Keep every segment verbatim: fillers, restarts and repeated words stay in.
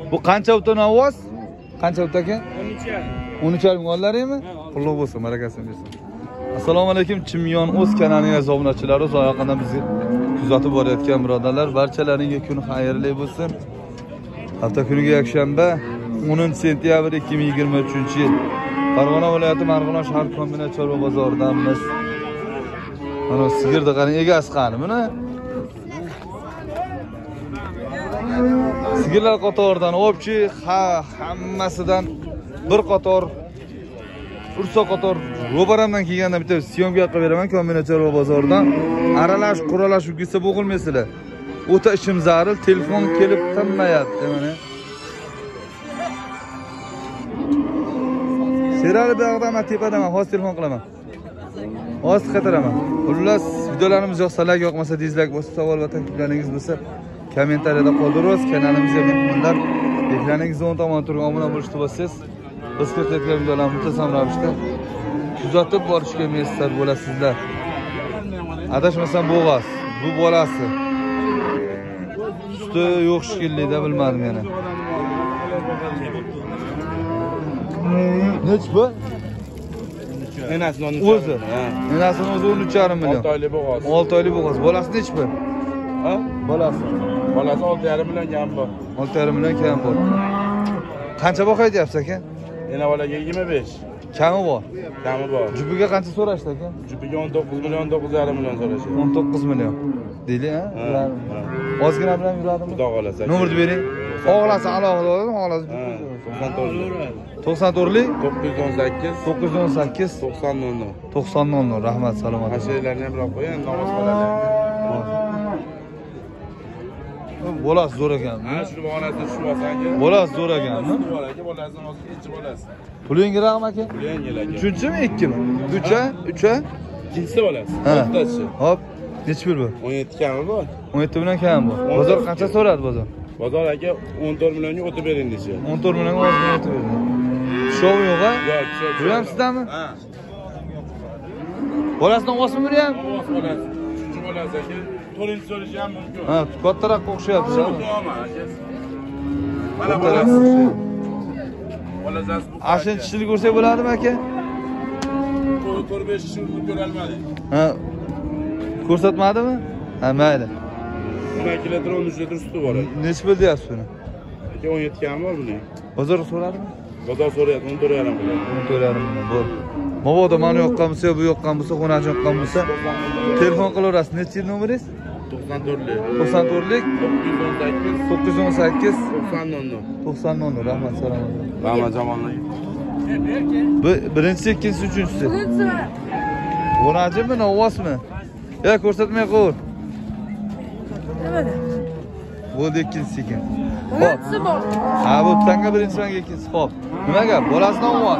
Bu qancha o'tdan ovoz? Qancha o'tda aka? o'n uch yarim ollaringmi? Qutlug' bo'lsin, barakasini bersin. Assalomu alaykum, Chimyon o'z kanalining aziz obunachilari, uzoqdan bizni kuzatib borayotgan birodarlar, barchalaringga kun xayrli bo'lsin. Hafta kuniga yakshanba, o'ninchi sentyabr ikki ming yigirma uchinchi yil. Farg'ona viloyati Marg'ilon shahar kombinat chorva bozoridamiz. Mana sigirni qarang, egasi qani buni? Sigirlar qatoridan o'pchi, ha, hammasidan bir qator ursa qator ro'baramdan kelganda bitta syomka qilib beraman kombinat chorva bozoridan. Aralash, quralash o'g'ilsa bo'g'ilmaysizlar. O'ta ishim zaril, telefon kelib tinmayapti mana. Serali bog'dan tepadan hozir telefon qilaman. Hozir qaytaraman. Xullas, videolarimiz yoqsa like, yoqmasa dislike bosib, savol va takliflaringiz bo'lsa kommentariyada qoldirasiz. Kanalimizga mehmonlar ekraningiz o'ng tomonda turgan obuna bo'lishni bossangiz, biz ko'rsatgan videolarni muntazam ravishda kuzatib borishga muvaffaq bo'lasizlar. Adashmasam bo'g'az, bu bolasi. Suti yo'q shekilli-da, bilmadim yana. Nech bu? Enasini o'zi. Enasini o'zi o'n uch yarim million. olti oylik bo'g'oz. olti oylik bo'g'oz. Bolasi nech bu? Ha? Bolasi. Bolasi olti yarim million kam bor. olti yarim million kam bor. Qancha boqay deyapsiz aka? Ena bolaga yigirma besh. Kami bor. Kami bor. Jubiga qancha so'rashdi aka? Jubiga o'n to'qqiz million, to'qqiz yarim million so'rashdi. o'n to'qqiz million. Deyli, ha? Ozgina bilan yuradimi? Xudo xolasa. Nomerni bering. Og'lasa alohida oladi, og'lasa. to'qson to'rt. to'qson to'rtlik to'qqiz yuz o'n sakkiz. to'qqiz yuz o'n sakkiz to'qson nol nol. to'qson nol nol. Rahmat, salomat. Ashiralarni ham biroq qo'ying, namoz qiladi. Bolasi zo'r ekanmi? Ha, shu bolasi shu bo'lsa-ki. Bolasi zo'r ekanmi? Bolasi, bolasi hozir ikkinchi bolasi. Pulingi raqam aka? Pulingi aka. uchinchimi, ikkimi? uch a? uch a? Ikkinchisi bolasi. O'rtachi. Hop, nechi pul bu? o'n yetti kami bor. o'n yetti million kam bu. Bozor qancha so'radi bozor? Bozor aka o'n to'rt millionga o'tib bering dechi. o'n to'rt millionga o'tib berdi. Shov yo'q-a? Yo'q, shov. Bu ham sizdami? Ha. Bolasidan olsin biri ham? Bolas bolasi. Uchinchi bolasi aka. to'rtinchi so'rashi ham mumkin. Ha, kattaroq o'xshayapti. Mana bolasi. Bolasi bu. Ashin tishlik ko'rsak bo'ladimi aka? to'rt besh yil ko'rolmadik. Ha. Ko'rsatmadimi? Ha, mayli. o'n ikki litr, o'n uch litr suti bor. Nechi pul deyapsiz buni? Aka o'n yetti kam bor buni. Bozor so'radimi? Bozor so'rayapti, o'n to'rt yarim million. o'n to'rt yarim million bor. Mabodo mana yoqqan bo'lsa, bu yoqqan bo'lsa, xonachi yoqqan bo'lsa, telefon qilaverasiz. Nechi nomeringiz? to'qson to'rtlik. to'qson to'rtlik to'qqiz yuz o'n sakkiz. to'qqiz yuz o'n sakkiz to'qson nol nol. to'qson nol nol. Rahmat, salomat. Rahmat jamoalar. Bu birinchisi, ikkinchisi, uchinchisi. Xonachimi, novvosmi? Ya ko'rsatmay qo'y. Bo'ldi ikkinchisi ekan. Hop. Ha, bu tanga birinchisi, tanga ikkinchisi. Hop. Nima gap? Bolasidan ovoz.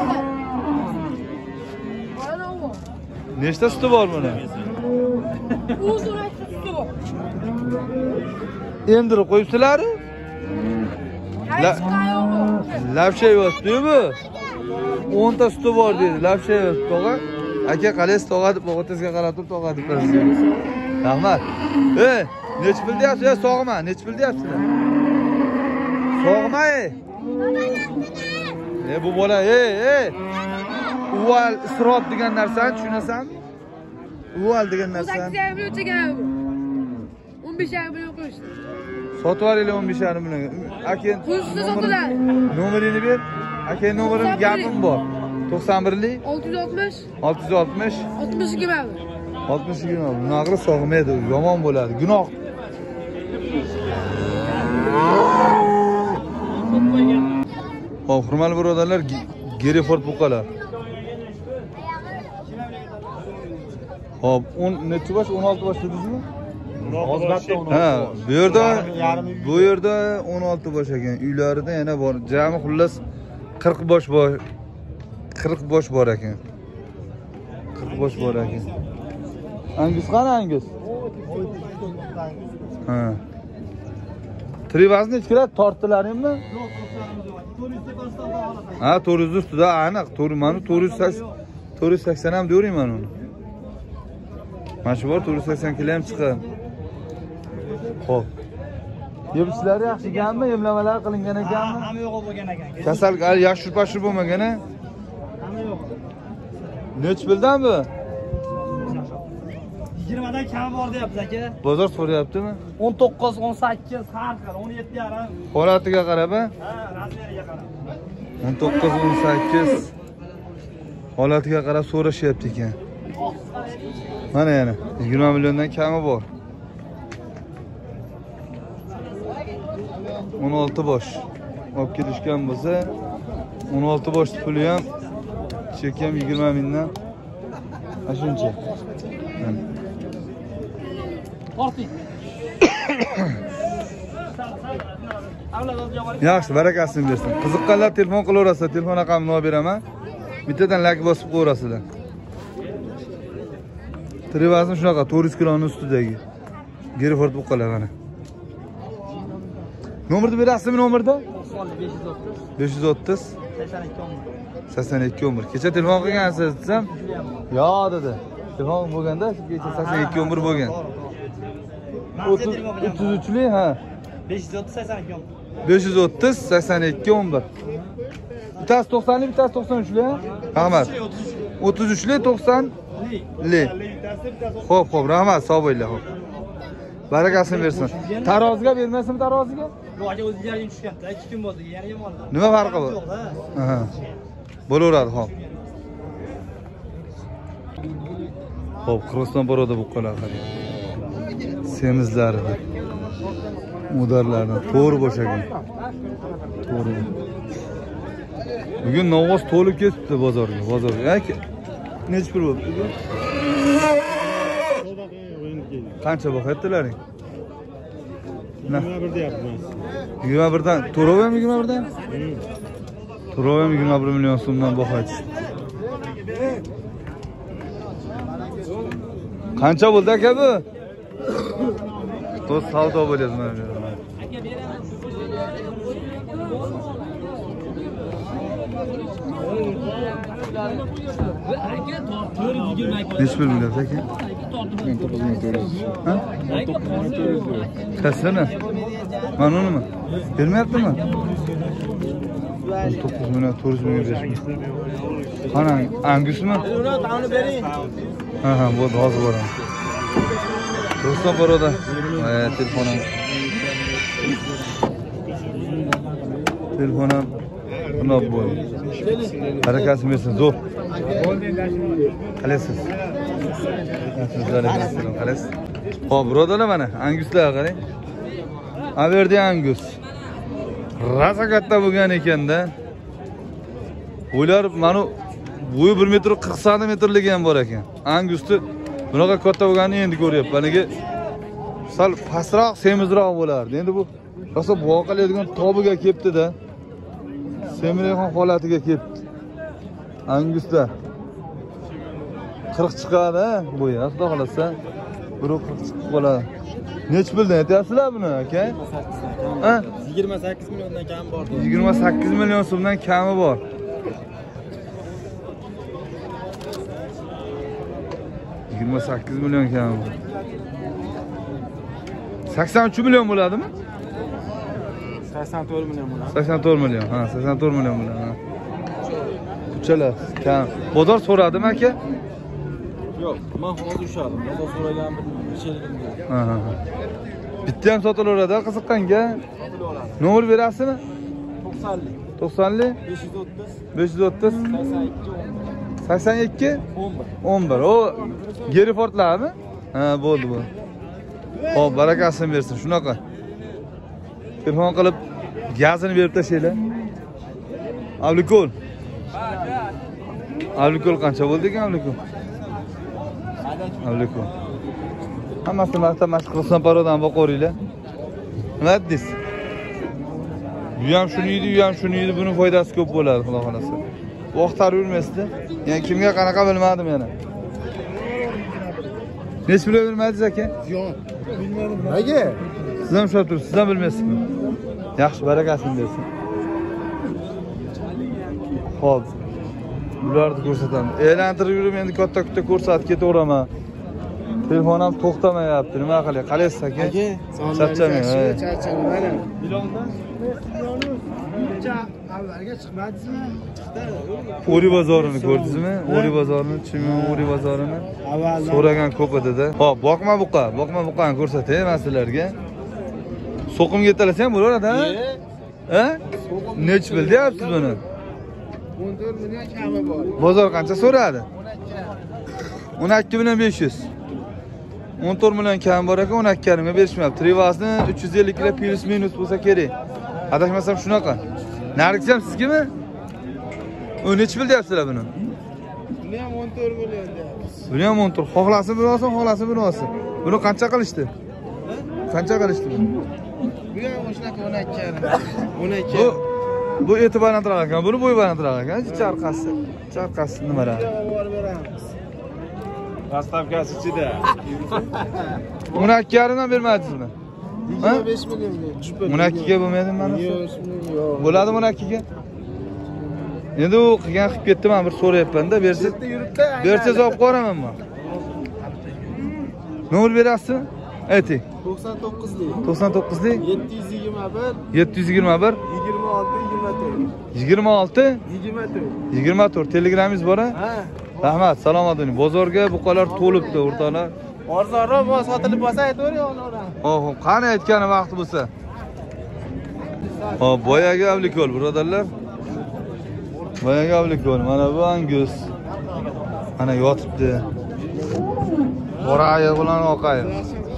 Nechta suti bor buni? Emdirib qo'yibsizlar-ku? Lapshayapti-ku. o'n ta suti bor dedi. Lapshayapti, tog'a. Aka, qalaysiz tog'a deb o'g'itizga qarab turib tog'a deb qo'yasiz. Rahmat. Ey, nech pul deyapsiz? Sog'ma, nech pul deyapsizlar? Sog'ma, ey. E bu bola, ey, ey. Uval isrof degan narsani tushunasanmi? Uval degan narsani. sakkiz yarim million chekan bu. o'n besh yarim million qo'yishdi. Sotib yuboringlar o'n besh yarim million. Aka, Qo'yishda sotiladi. nomerini ber. Aka, nomerim gapim bor. to'qson birlik olti yuz oltmish olti yuz oltmish oltmish ikki ming. oltmish ikki ming. Nag'ri sog'maydi, yomon bo'ladi. Gunoh. Xo'p, hurmatli birodarlar, Gereford buqalar. Hop, o'n nechi bosh? o'n olti bosh dedingizmi? Ha, bu yerda bu yerda o'n olti bosh ekan. Uylarida yana bor. Jami xullas qirq bosh bor. qirq bosh bor ekan. qirq bosh bor ekan. Angus qani Angus? Ha. Trivazni necha kiradi? Tortdilaringmi? Ha, to'rt yuz ustida aniq. to'rt mana to'rt yuz sakson ham deyverayman uni. Mana shu bor to'rt yuz sakson kilo ham chiqadi. Xo'p. Yemishlar yaxshi ekanmi? Yemlamalar qilingan ekanmi? Hamma yo'q bo'lgan ekan. Kasallik hali yashur-pashur bo'lmagan-a? Hamma yo'q. Nech bildan bu? yigirma dan kam bor deyapsiz aka. Bozor so'rayaptimi? o'n to'qqiz, o'n sakkiz, har xil, o'n yetti yarim. Holatiga qarab, a? Ha, razmeriga qarab. o'n to'qqiz, o'n sakkiz holatiga qarab so'rashyapti ekan. Mana yana yigirma milliondan kami bor. o'n olti bosh. Olib kelishgan bo'lsa, o'n olti bosh puli ham chek ham yigirma mingdan. Ashuncha. Orting. Yaxshi, barakasini bersin. Qiziqqanlar telefon qilaverasa, telefon raqamini olib beraman. Bittadan like bosib qo'yasizlar. Trivazn shunaqa to'rt yuz kiloning ustidagi. Gerford bu qala mana. Nomerni berasizmi nomerda? besh yuz o'ttiz sakson ikki o'n bir. Kecha telefon qilgansiz desam, "Yo'q" dedi. Telefon bo'lganda kecha sakson ikki o'n bir bo'lgan. uch yuz uch li, ha. besh yuz o'ttiz sakson ikki o'n bir. besh yuz o'ttiz sakson ikki o'n bir. Bittasi to'qson li, bittasi to'qson uch li, ha? Rahmat. o'ttiz uch li, to'qson li. Xo'p, xo'p, rahmat, sog' bo'linglar, xo'p. Barakasini bersin. Taroziga bermaysizmi taroziga? Yo'q, aka o'zingizlarga tushganda ikki kun bo'ldi, yana ham oldi. Nima farqi bor? Aha. Bo'laveradi, xo'p. Xo'p, Qirg'iziston boroda bu qolar qarang. Semizlari, mudarlarni to'g'ri bo'shagan. To'g'ri. Bugun novvoz to'lib ketibdi bozorga, bozorga. Aka, necha pul bo'ldi? Qancha bo'xaytdilaring? yigirma bir deyapmiz. yigirma bir dan, to'rov ham yigirma bir dan? To'rov ham yigirma bir million so'mdan bo'xaytdi. Qancha bo'ldi aka bu? To'rt savdo bo'lyapti mana bu yerda. Necha pul bo'lyapti aka? Ha? Kasana? Mana unimi? Bermayaptimi? o'n to'qqiz million to'rt yuz ming berishmi? Qana, Angusmi? Uni bering. Ha, ha, bo'ldi, hozir boraman. Do'stlar boroda. Mana telefonim. Telefonim bundoq bo'ldi. Harakatini bersin, zo'r. Qalaysiz? Sizlarga assalom, qalaysiz? Xo'p, birodarlar mana Anguslar qarang. Averdi Angus. Raza katta bo'lgan ekanda. Ular mana bo'yi bir metr qirq santimetrligi ham bor ekan. Angusni bunaqa katta bo'lganini endi ko'ryapman. Managa sal pastroq, semizroq bo'lardi. Endi bu rosa boqiladigan tobiga kelibdi-da. Semirayxon holatiga kelibdi. Angusda qirq chiqadi, bo'yi. Xudo xolasa, bir qirq chiqib qoladi. Nech puldan aytyapsizlar buni, aka? Ha? yigirma sakkiz milliondan kam bor. yigirma sakkiz million so'mdan kami bor. yigirma sakkiz million kami bor. sakson uch million bo'ladimi? sakson to'rt million bo'ladi. sakson to'rt million. Ha, sakson to'rt million bo'ladi. Ha. Kuchalar kam. Bozor so'radimi aka? Yo'q, men hozir ushladim. Bozor so'ragan bir sheligim yo'q. Ha, ha. Bitta ham sotilaveradi, qiziqqanga. Nomer berasizmi? to'qsonlik. to'qsonlik besh yuz o'ttiz besh yuz o'ttiz sakson ikki sakson ikki o'n bir. O Gerfordlarmi? Ha, bo'ldi bu. Xo'p, barakasini bersin. Shunaqa. Telefon qilib gazini berib tashlaylar. Avlikol. Avlikol qancha bo'ldi ekan avlikol? Avlikol. Hammasini marta mashq qilsam parodan boqoringlar. Nima deysiz? Bu ham shuni yeydi, bu ham shuni yeydi. Buning foydasi ko'p bo'ladi, xudo xolasa. Vaqtlar yurmasdi. Yani kimga qanaqa bilmadim yana. Necha pul bilmadingiz aka? Yo'q, bilmadim. Nega? Siz ham ushlab turibsiz, siz ham bilmaysizmi? Yaxshi, barakasini bersin. Xo'p. Bularni ko'rsataman. E'lantirib yurib endi katta-katta ko'rsatib ketaveraman. Telefon ham to'xtamayapti. Nima qilay? Qalaysiz aka? Charchamang. Charchamang. Mana. O'ri bozorini ko'rdingizmi? O'ri bozorini, Chimyon O'ri bozorini. So'ragan ko'p edi-da. Xo'p, boqma buqa, boqma buqani ko'rsatay men sizlarga. So'qimga yetalasam bo'laradi, ha? Ha? Nech pul deyapsiz buni? o'n to'rt million kami bor. Bozor qancha so'radi? o'n ikki million besh yuz. o'n to'rt million kam bor ekan, o'n ikki yarim ga berishmayapti. Trivasni uch yuz ellik kilo plus minus bo'lsa kerak. Adashmasam shunaqa. Nargis ham sizgimi? o'n nech pul deyapsizlar buni? Buni ham o'n to'rt million deyapmiz. Buni ham o'n to'rt. Xohlasa buni olsin, xohlasa buni olsin. Buni qancha qilishdi? Qancha qilishdi buni? Bu ham o'shaqa o'n ikki yarim. o'n ikki. Bu bu eti balandroq ekan, buni bo'yi balandroq ekan. Charqasi, charqasi nimalar? Olib beramiz. Dastavkasi ichida. o'n ikki yarim dan bermadingizmi? yigirma besh million ber. o'n ikki ga bo'lmaydimi mana? Yo'q. Bo'ladimi o'n ikki ga? Endi u qilgan qilib ketdi, men bir so'rayapman-da, bersiz. Bersiz olib qo'raman men. Nomer berasizmi? Ayting. to'qson to'qqizlik. to'qson to'qqizlik yetti yuz yigirma bir yetti yuz yigirma bir yigirma olti yigirma to'rt. yigirma olti yigirma to'rt. yigirma to'rt. Telegramingiz bor-a? Ha. Rahmat, salomat bo'ling. Bozorga buqalar to'libdi, o'rtoqlar. Arzonroq bo'lsa sotilib bo'lsa aytavering onalar. Hop, qani aytgani vaqti bo'lsa. Hop, boyagi avlikol, birodarlar. Boyagi avlikol. Mana bu Angus. Mana yotibdi. Qora oyoq bilan oq oyoq.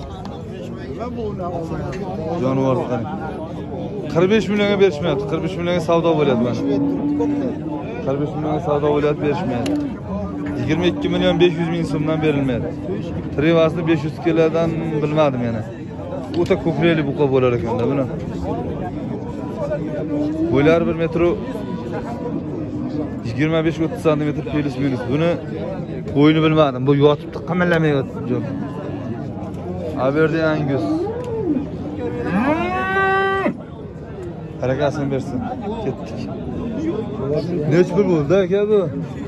Jonivor qarang. qirq besh millionga berishmayapti. qirq besh millionga savdo bo'lyapti mana. qirq besh millionga savdo bo'lyapti, berishmayapti. yigirma ikki million besh yuz ming so'mdan berilmaydi. Trivasni besh yuz kilodan bilmadim yana. O'ta ko'krakli buqa bo'lar ekanda buni. Bo'ylari bir metr yigirma besh o'ttiz santimetr plus minus. Buni bo'yini bilmadim. Bu yotibdi, qimirlamay yotibdi. Averdi Angus. Harakatini bersin. Ketdik. Nech pul bo'ldi aka bu?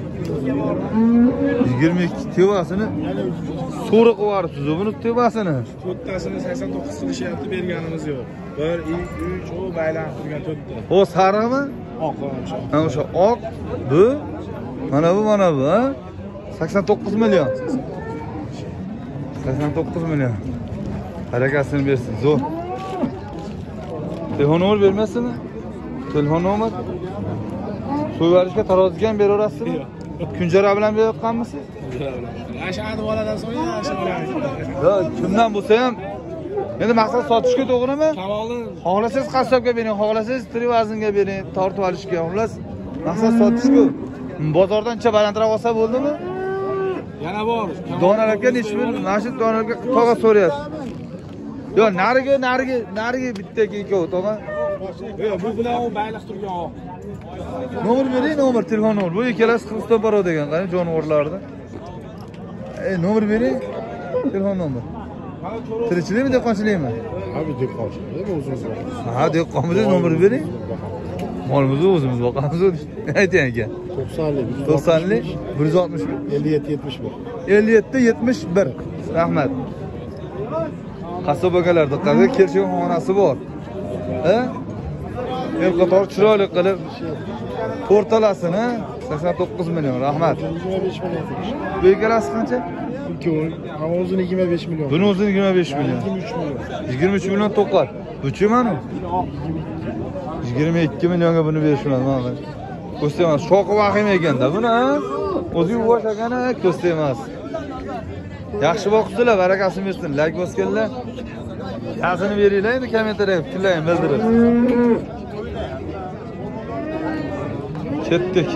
yigirma ikki tevasini so'ri qilib yuboribsiz buni tevasini. To'rttasini sakson to'qqiz qilishyapti, berganimiz yo'q. bir, ikki, uch, o baylanib turgan to'rtta. O sariqmi? Oq o'sha. Ha o'sha oq. Bu mana bu mana bu, ha? sakson to'qqiz million. sakson to'qqiz million. Harakatini bersin, zo'r. Telefon nomer bermaysizmi? Telefon nomer? So'yvarishga taroziga ham beraverasizmi? Kunjara bilan berayotganmisiz? Ashadi boladan so'ng ashadi. Yo, kimdan bo'lsa ham endi maqsad sotishga to'g'rimi? Havolim. Xohlasangiz qassobga bering, xohlasangiz trivazinga bering, tortib olishga, xullas maqsad sotishku. Bozordancha balandroq olsa bo'ldimi? Yana bor. Donalarga nechi pul? Mana shu donalarga tog'a so'rayapsiz. Yo, nariga, nariga, nariga bitta ikkov tog'a. Yo'q, bu bilan u bayliq turgan oq. Nomer bering, nomer, telefon nomer. Bu ikkalasi Qirg'iziston baro degan, qani jonivorlarni. Ey, nomer bering. Telefon nomer. Tirikchilikmi, dehqonchilikmi? Abi dehqonchilik, bu o'zimiz boqamiz. Ha, dehqonmiz, nomer bering. Molimizni o'zimiz boqamiz. Ayting aka. to'qsonlik. to'qsonlik bir yuz oltmish bir ellik yetti yetmish bir. ellik yetti yetmish bir. Rahmat. Qassob akalar diqqatga, kelishgan xonasi bor. Ha? El qator chiroyli qilib o'rtalasini sakson to'qqiz million. Rahmat. yigirma besh million. Bu ikkalasi qancha? Ikkovi, hamma o'zini yigirma besh million. Buni o'zini yigirma besh million. yigirma uch million. yigirma uch million to'qol. Buchi mana? yigirma ikki millionga buni berishman mana. Ko'sta emas, shoqi vahim ekanda buni, ha? O'zi yuvosh ekana, ko'sta emas. Yaxshi boqibsizlar, barakasini bersin. Like bosganlar. Yazini beringlar, endi kommentariyga fikrlang, bildirib. Ketdik.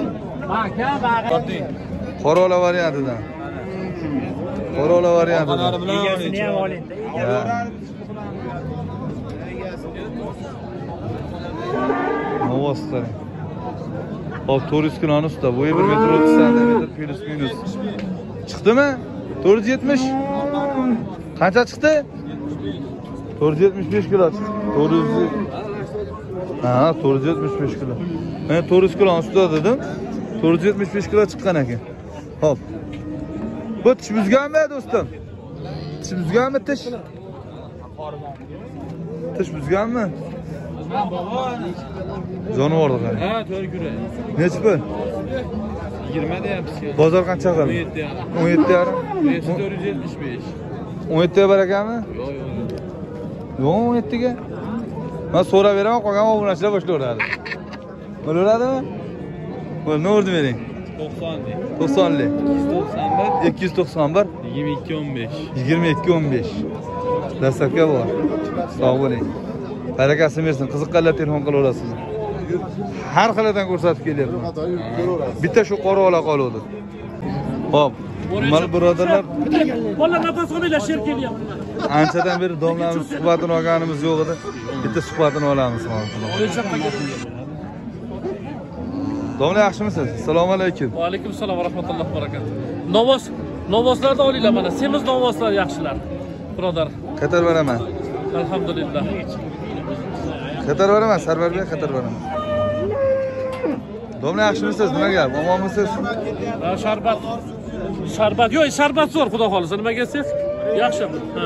Corolla variantidan. Corolla variantidan. Egasini ham oling-da. Novoz qarang. Hop, to'rt yuz kiloni usta. Bo'yi bir metr o'ttiz santimetr plus minus. Chiqdimi? to'rt yuz yetmish. Qancha chiqdi? to'rt yuz yetmish besh kilo chiqdi. to'rt yuz Ha, to'rt yuz yetmish besh kilo. Men to'rt yuz kilo ustida dedim. to'rt yuz yetmish besh kilo chiqqan ekan. Hop. Bu tish buzganmi, do'stim? ichi buzganmi tish? Tish buzganmi? Jonivordi qani? Ha, to'rt kurak. Nechi pul? yigirma deyapsiz. Bozor qancha qildi? o'n yetti yarim. o'n yetti yarim. Nesi to'rt yuz yetmish besh. o'n yetti ga bar ekanmi? Yo'q, yo'q. Yo'q, o'n yetti ga. Men so'rab beraman, qolgan obunachilar boshlayveradi. Bo'laveradimi? Bo'l, nima urdi bering? to'qson lik. to'qson lik. ikki yuz to'qson bir. ikki yuz to'qson bir. yigirma ikki o'n besh. yigirma ikki o'n besh. Dastlabki bor. Sog' bo'ling. Barakasi bersin. Qiziqqanlar telefon qilaverasiz. Har xilidan ko'rsatib kelyapman. Bitta shu qora ola qoldi. Xo'p. Mal birodarlar, Bola nafas olinglar, sher kelyapti. anchadan beri domlamiz suhbatini olganimiz yo'q edi. Bitta suhbatini olamiz hozir. Domla yaxshimisiz? Assalomu alaykum. Va alaykum assalom va rahmatullohi va barakatuh. Novoz, novozlarni olinglar mana. Semiz novozlar yaxshilar. Birodar, Qatar beraman. alhamdulillah. Qatar beraman, Sarvarbek qatar beraman. Domla yaxshimisiz? Nima gap? Omonmisiz? Ha, sharbat. Sharbat, yo'q, sharbat zo'r, xudo xolisa. Nima kelsiz? Yaxshi. Ha.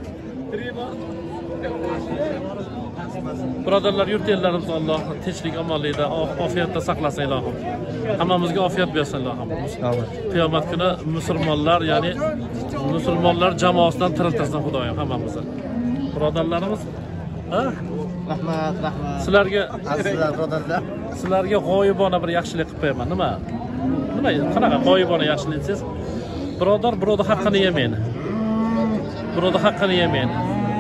Birodarlar, yurtinglarimiz Alloh tinchlik, omonlikda, ofiyatda saqlasin ilohim. Hammamizga ofiyat bersin ilohim. Qiyomat kuni musulmonlar, ya'ni musulmonlar jamoasidan tiriltirsin Xudoyim hammamizni. Birodarlarimiz, ha? Rahmat, rahmat. Sizlarga Azizlar, birodarlar. sizlarga g'oyibona bir yaxshilik qilib qo'yaman. Nima? Nima? Qanaqa g'oyibona yaxshilik siz? Birodar, birodar haqqini yemaydi. Birodar haqqini yemaydi.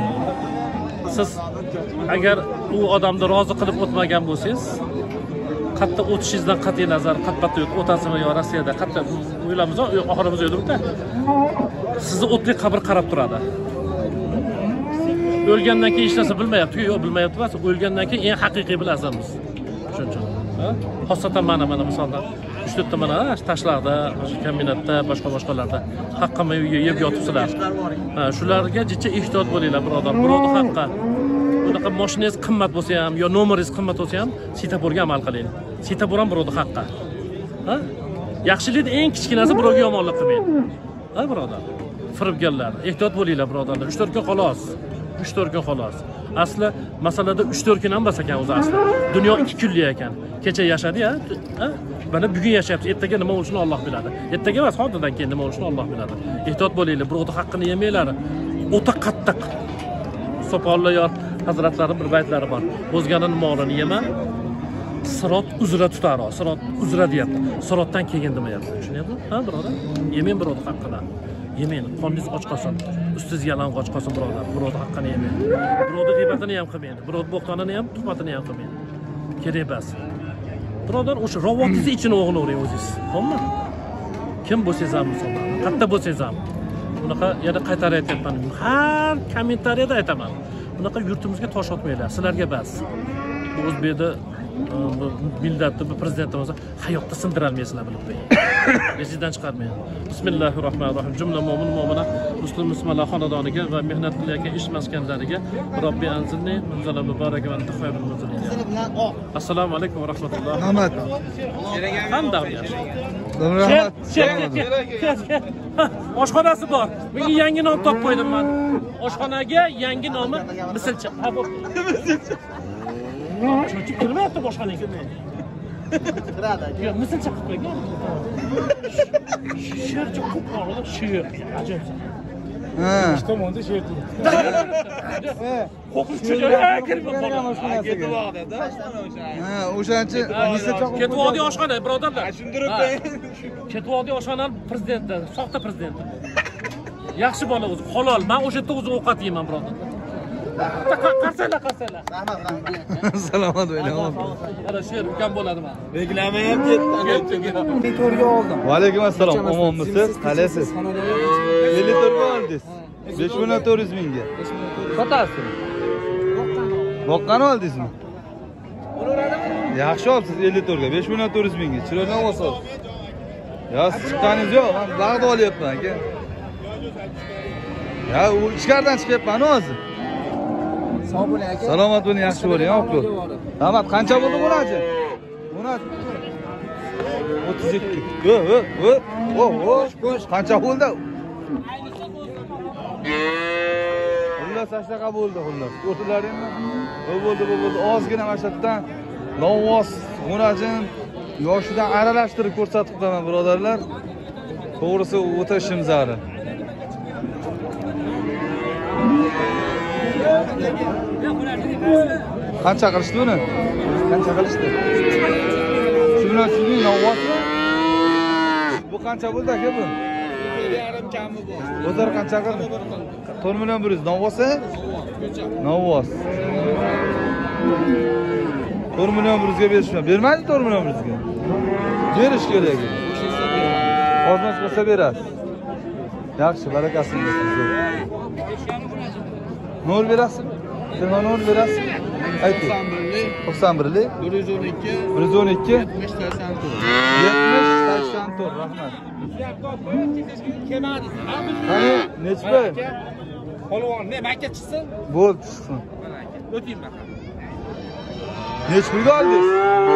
Siz agar u odamni rozi qilib o'tmagan bo'lsangiz, qatta o'tishingizdan qat'iy nazar, qatta o'tasizmi yo Rossiyada, qatta o'ylamiz, oxirimiz o'yladik-da. Sizni o'tli qabr qarab turadi. O'lgandan keyin hech narsa bilmayapti, yo'q bilmayapti emas, o'lgandan keyin eng haqiqiy bilasizmiz. Shuning uchun. Xosatan mana mana misolda uch to'rtta mana tashlarda, kombinatda, boshqa boshqalarda haqqimni yeb yotibsizlar. Ha, shularga jicha ehtiyot bo'linglar, birodar. Birodar haqqa. Bunaqa mashinangiz qimmat bo'lsa ham, yo nomeringiz qimmat bo'lsa ham, svetoforga amal qiling. Svetofor ham birodar haqqa. Ha? Yaxshilikning eng kichkinasi birovga yomonlik qilmang. Ha, birodar. Firibgarlar, ehtiyot bo'linglar, birodarlar. uch to'rt kun xolos. uch to'rt kun xolos. Asli masalada uch to'rt kun ham emas ekan o'zi asli. Dunyo ikki kunlik ekan. Kecha yashadi-ya, ha? Mana bugun yashayapsiz. Ertaga nima bo'lishini Alloh biladi. Ertaga emas, hozirdan keyin nima bo'lishini Alloh biladi. Ehtiyot bo'linglar, birovning haqqini yemanglar. O'ta qattiq. So'pollar yor hazratlari bir baytlari bor. O'zganing molini yema, sirot uzra tutar, sirot uzra deyapti. Sirotdan keyin demayapti. Tushunyapsizmi? Ha, birodar? Yemang birovning haqqini. Yemang, qoningiz och qolsin. Ustingiz yalang'och qolsin, birodar. Birovning haqqini yemang. Birovning g'iybatini ham qilmang. Birovning bo'xtonini ham, tuhmatini ham qilmang. Kerak emas. Birodar, o'sha ravotingizni ichini o'g'lavering o'zingiz. Xo'pmi? Kim bo'lsangiz ham, misolda, qayerda bo'lsangiz ham. Bunaqa yana qaytarayapman. Har kommentariyada aytaman. Bunaqa yurtimizga tosh otmanglar. Sizlarga bas. Bu o'zbekda millatni bu prezidentimiz hayotda sindira olmaysizlar, bilib qo'ying. Esingizdan chiqarmang. Bismillahirrohmanirrohim. Jumla mo'min mo'mina muslim musulmonlar xonadoniga va mehnat qilayotgan ish maskanlariga Robbi anzilni munzala muborak va anta xoyrul munzilin. Assalomu alaykum va rahmatulloh. Rahmat. Qanday? Rahmat. Oshxonasi bor. Bunga yangi nom topib qo'ydim men. Oshxonaga yangi nomi misilcha. Ha, bu. Misilcha. Cho'chib kirmayapti oshxonaga. Kiradi. Yo'q, misilcha qilib qo'ygan. Shercha ko'p bor, sher. Ajoyib. Ha. Tomonda sher turibdi. Qo'qishchi kirib qolgan. Ha, o'shancha Ketvodiy oshxona, birodarlar. Tushuntirib qo'ying. Ketvodiy oshxonaning prezidenti, soxta prezidenti. Yaxshi bola o'zi, halol. Men o'sha yerda o'zi ovqat yeyman, birodar. Qarsanglar, qarsanglar. Rahmat, rahmat. Salomat bo'ling. Ana sher ukam bo'ladi men. Reklama ham ketdi. To'rga oldim. Va alaykum assalom. Omonmisiz? Qalaysiz? ellik to'rt oldingiz. besh million to'rt yuz mingga. Sotasiz. Boqqani oldingizmi? Yaxshi olibsiz ellik to'rt ga, besh million to'rt yuz mingga. Chiroyli olasiz. Ya, siz chiqqaningiz yo'q, men vaqt olyapman aka. Ya, u ichkaridan chiqyapman hozir. Sog' bo'ling aka. Salomat bo'ling, yaxshi bo'ling, yo'q. Rahmat, qancha bo'ldi bunachi? Bunachi o'ttiz ikki. Yo, yo, yo. O, o, qancha bo'ldi? Xullas ashaqa bo'ldi xullas. O'tilaringmi? Bu bo'ldi, bu bo'ldi. Ozgina mashatdan novvos, g'unajin yoshidan aralashtirib ko'rsatib qo'yaman birodarlar. To'g'risi o'ta ishim zarur. Qancha qilishdi buni? Qancha qilishdi? Shu bilan sizning novvosmi? Bu qancha bo'ldi aka bu? yarim kami bor. Bozor qancha qildi? to'rt million bir yuz. Novvosi? Novvos. to'rt million bir yuzga berishman. Bermaydi to'rt million bir yuzga. Berish kerak. Hozir bo'lsa berasiz. Yaxshi, barakasini bersin. Nol berasizmi? Nima nol berasiz? Ayting. to'qson birlik bir yuz o'n ikki bir yuz o'n ikki yetmish sakson to'rt. yetmish sakson to'rt. Rahmat. Qani, nechta? Polvon, ne makka chiqsin? Bo'l chiqsin. O'ting baqa. Nech pulga oldingiz?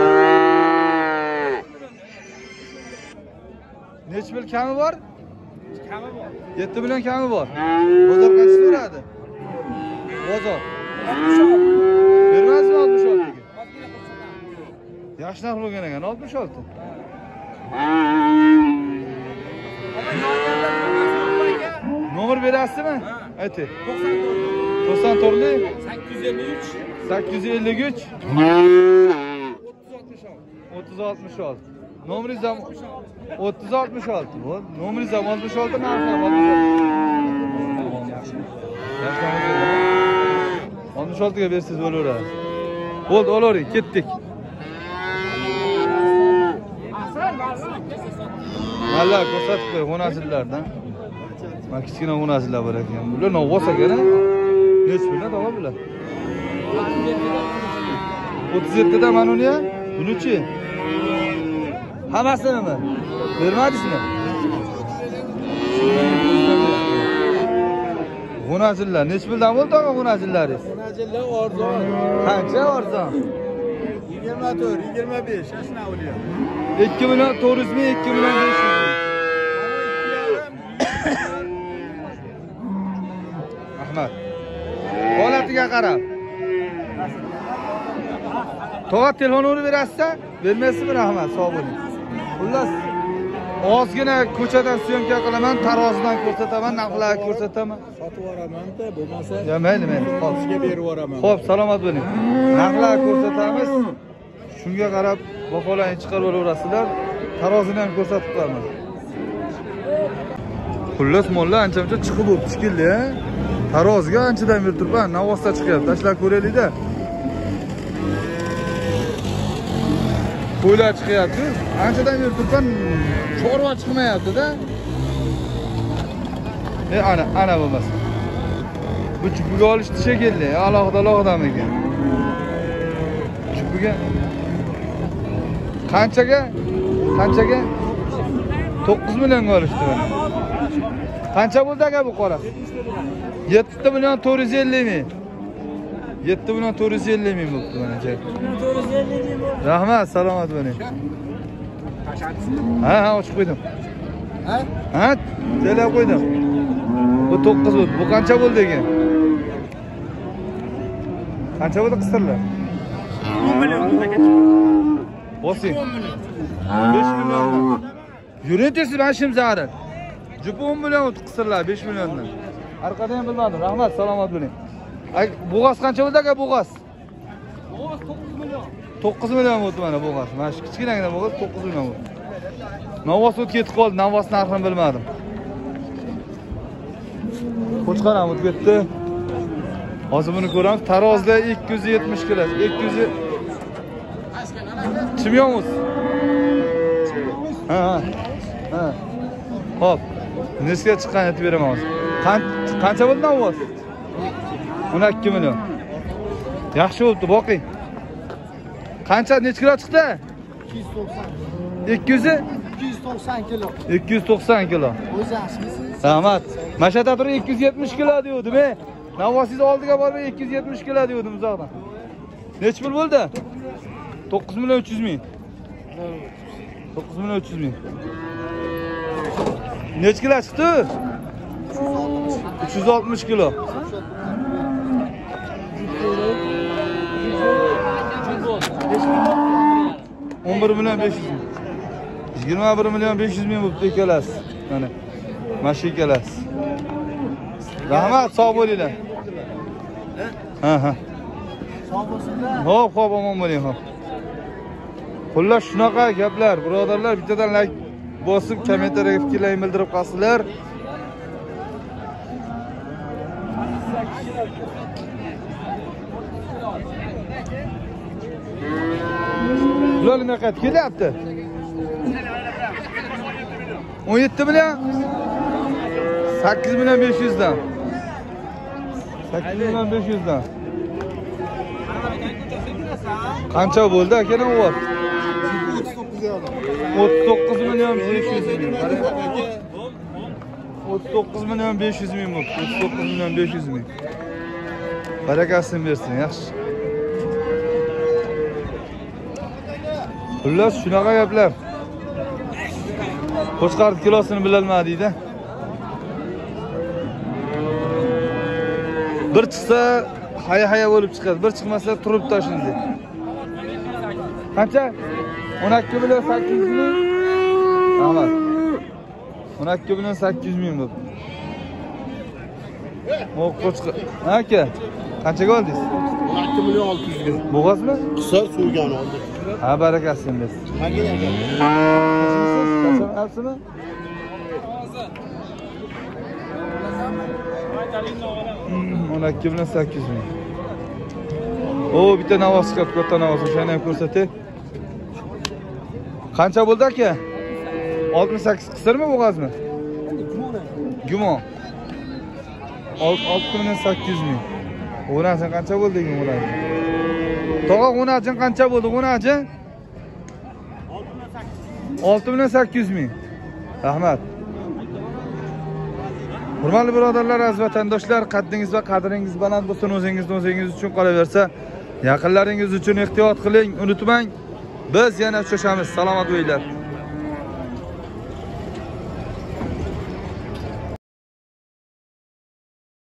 Nech pul kami bor? Kami bor. yetti million kami bor. Bozor qancha so'radi? Bozor. Bermasmi oltmish olti ga? Yaxshi narx bo'lgan ekan, oltmish olti. Nomer berasizmi? Ayting. to'qson to'rtlik sakkiz yuz ellik uch sakkiz yuz ellik uch o'ttiz oltmish olti. Nomeringiz ham o'ttiz oltmish olti. Bu nomeringiz ham oltmish olti, narxi ham oltmish olti. oltmish olti ga bersiz bo'laveradi. Bo'ldi, olavering, ketdik. Mana ko'rsatib qo'y, g'unajillardan. Mana kichkina g'unajillar bor ekan. Bular novvos ekan. Nech puldan topib bular? o'ttiz yetti da mana uni, buni-chi? Hammasinimi? Bermadingizmi? G'unajillar nech puldan bo'ldi tog'a g'unajilllaringiz? G'unajillar arzon. Qancha arzon? yigirma to'rt, yigirma besh, shuna o'lyapti. ikki million to'rt yuz ming, ikki million besh yuz ming. Rahmat. Holatiga qarab. Tog'a telefon urib berasiz-a? Bermaysizmi? Rahmat, sog' bo'ling. Xullas, ozgina ko'chadan syomka qilaman, tarozidan ko'rsataman, narxlarni ko'rsataman. Sotib yuboraman-da, bo'lmasa Ya mayli, mayli. Xo'p, sizga berib yuboraman. Xo'p, salomat bo'ling. Narxlarni ko'rsatamiz. Shunga qarab baholarni chiqarib olaverasizlar. Tarozini ham ko'rsatib qo'yaman. Xullas, mollar ancha-muncha chiqib bo'lib shekilli, ha? Taroziga anchadan beri turibman, navosda chiqyapti. Tashlab ko'raylik-da. Qo'ylar chiqyapti. Anchadan beri turibman, chorva chiqmayapti-da. E ana, ana bo'lmasa. Bu chupuga olishdi shekilli, alohida-alohidami ekan? Chupuga qanchaga? Qanchaga? to'qqiz millionga olishdi buni. Qancha bo'ldi aka bu qora? yetti million to'rt yuz ellik ming. yetti million to'rt yuz ellik ming bo'libdi mana aka. Rahmat, salomat bo'ling. Ha, ha, ochib qo'ydim. Ha? Ha, telab qo'ydim. Bu to'qqiz bo'ldi. Bu qancha bo'ldi ekan? Qancha bo'ldi qistirlar? o'n million aka. Bosing. besh million. Yurintirsiz, men ishim zarar. Jupi o'n million o'tib qistirlar, besh milliondan. Arqadan ham bilmadim. Rahmat, salomat bo'ling. Bo'g'oz qancha bo'ldi aka, bo'g'oz? Bo'g'oz to'qqiz million. to'qqiz million bo'ldi mana bo'g'oz. Mana shu kichkinagina bo'g'oz to'qqiz million bo'ldi. Novvos o'tib ketib qoldi, novvos narxini bilmadim. Qo'chqar ham o'tib ketdi. Hozir buni ko'ramiz. Tarozda ikki yuz yetmish kilo. ikki yuz Chimyonmiz. Ha, ha. Ha. Hop. Nechga chiqqan aytib beraman hozir. Qancha bo'ldi novvos? o'n ikki million. Yaxshi bo'libdi, boqing. Qancha, nech kilo chiqdi? ikki yuz to'qson. ikki yuz to'qson kilo. ikki yuz to'qson kilo. O'zi yaxshimisiz? Rahmat. Mashata turib ikki yuz yetmish kilo degandim-a. Navosingiz oldiga borib ikki yuz yetmish kilo degandim uzoqdan. Nech pul bo'ldi? to'qqiz million uch yuz ming. to'qqiz million uch yuz ming. Nech kilo chiqdi? uch yuz oltmish kilo. o'n bir million besh yuz ming. yigirma bir million besh yuz ming bo'libdi ikkalasi. Mana. Mana shu ikkalasi. Rahmat, sog' bo'linglar. Ha, ha. Sog' bo'lsinlar. Xo'p, xo'p, omon bo'ling, xo'p. Xullas shunaqa gaplar, birodarlar, bittadan like bosib, kommentariyaga fikrlaringizni bildirib qolsizlar. Bular nima qilib kelyapti? o'n yetti million sakkiz million besh yuz dan. sakkiz million besh yuz dan. Qancha bo'ldi akaning o'g'il? o'ttiz to'qqiz million besh yuz ming. o'ttiz to'qqiz million besh yuz ming bo'ldi. o'ttiz to'qqiz million besh yuz ming. Barakasini bersin, yaxshi. Xullas shunaqa gaplar. Qo'chqar kilosini bilolmadingda. Bir chiqsa haya-haya bo'lib chiqadi, bir chiqmasa turib tashindi. Qancha? o'n ikki million sakkiz yuz ming. Rahmat. o'n ikki million sakkiz yuz ming bo'ldi. Mo qo'chqar. Aka, qanchaga oldingiz? o'n ikki million olti yuz ga. Bo'g'azmi? Qisar so'ygan oldi. Ha, barakasini bersin. Qancha ekan? Qancha? o'n ikki million sakkiz yuz ming. O, bitta navoz chiqadi, katta navoz, o'shani ham ko'rsatay. Qancha bo'ldi aka? oltmish sakkiz qisirmi, bo'g'azmi? Gumon. olti million sakkiz yuz ming. O'rnasin qancha bo'ldi gumon? Tog'a o'rnachin qancha bo'ldi, o'rnachin? olti million sakkiz yuz ming. Rahmat. Hurmatli birodarlar, aziz vatandoshlar, qaddingiz va qadringiz baland bo'lsin, o'zingizni o'zingiz uchun qolaversa, yaqinlaringiz uchun ehtiyot qiling, unutmang. Biz yana uchrashamiz. Salomat bo'linglar.